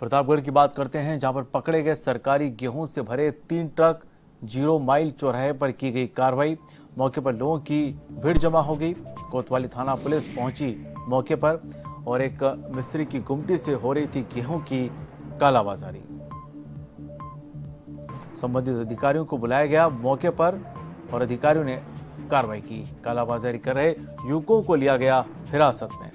प्रतापगढ़ की बात करते हैं, जहां पर पकड़े गए सरकारी गेहूं से भरे 3 ट्रक 0 माइल चौराहे पर की गई कार्रवाई। मौके पर लोगों की भीड़ जमा हो गई। कोतवाली थाना पुलिस पहुंची मौके पर और एक मिस्त्री की गुमटी से हो रही थी गेहूं की कालाबाजारी। संबंधित अधिकारियों को बुलाया गया मौके पर और अधिकारियों ने कार्रवाई की। कालाबाजारी कर रहे युवकों को लिया गया हिरासत में।